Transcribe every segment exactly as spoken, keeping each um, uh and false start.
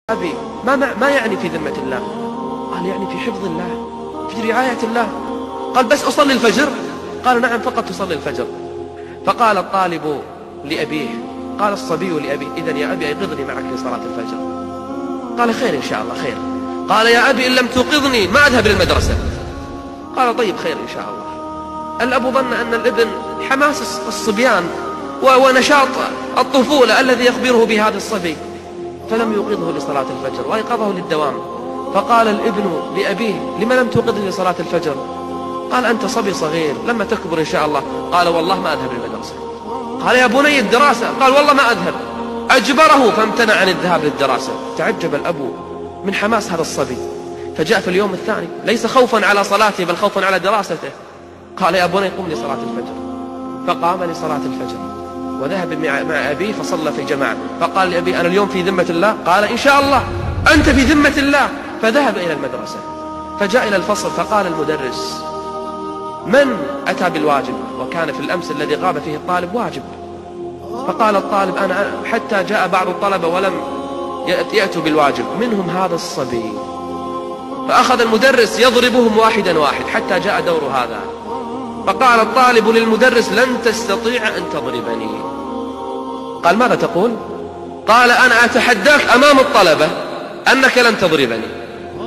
أبي ما, ما يعني في ذمة الله؟ قال يعني في حفظ الله، في رعاية الله. قال بس أصلي الفجر؟ قال نعم فقط تصلي الفجر. فقال الطالب لأبيه، قال الصبي لأبيه إذن يا أبي أيقظني معك لصلاة الفجر. قال خير إن شاء الله خير. قال يا أبي إن لم توقظني ما أذهب إلى المدرسة. قال طيب خير إن شاء الله. الأب ظن أن الابن حماس الصبيان ونشاط الطفولة الذي يخبره بهذا الصبي، فلم يوقظه لصلاة الفجر وأيقظه للدوام. فقال الابن لأبيه لما لم توقظني لصلاة الفجر؟ قال أنت صبي صغير لما تكبر إن شاء الله. قال والله ما أذهب للمدرسة. قال يا بني الدراسة؟ قال والله ما أذهب. أجبره فامتنع عن الذهاب للدراسة. تعجب الأب من حماس هذا الصبي، فجاء في اليوم الثاني ليس خوفا على صلاته بل خوفا على دراسته. قال يا بني قم لصلاة الفجر. فقام لصلاة الفجر وذهب مع أبيه فصلى في جماعة. فقال لأبي أنا اليوم في ذمة الله؟ قال إن شاء الله أنت في ذمة الله. فذهب إلى المدرسة فجاء إلى الفصل فقال المدرس من أتى بالواجب؟ وكان في الأمس الذي غاب فيه الطالب واجب. فقال الطالب أنا، حتى جاء بعض الطلبة ولم يأتوا بالواجب منهم هذا الصبي. فأخذ المدرس يضربهم واحدا واحد حتى جاء دور هذا. فقال الطالب للمدرس لن تستطيع أن تضربني. قال ماذا تقول؟ قال أنا أتحداك أمام الطلبة أنك لن تضربني.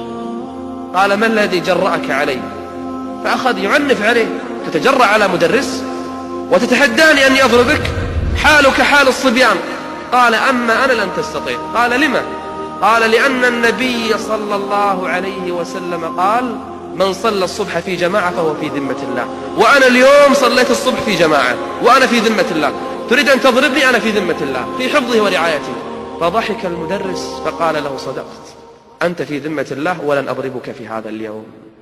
قال ما الذي جرأك علي؟ فأخذ يعنف عليه، تتجرأ على مدرس وتتحداني أني أضربك؟ حالك حال الصبيان. قال أما أنا لن تستطيع. قال لما؟ قال لأن النبي صلى الله عليه وسلم قال من صلى الصبح في جماعة فهو في ذمة الله، وأنا اليوم صليت الصبح في جماعة وأنا في ذمة الله، تريد أن تضربني؟ أنا في ذمة الله في حفظه ورعايته. فضحك المدرس فقال له صدقت، أنت في ذمة الله ولن أضربك في هذا اليوم.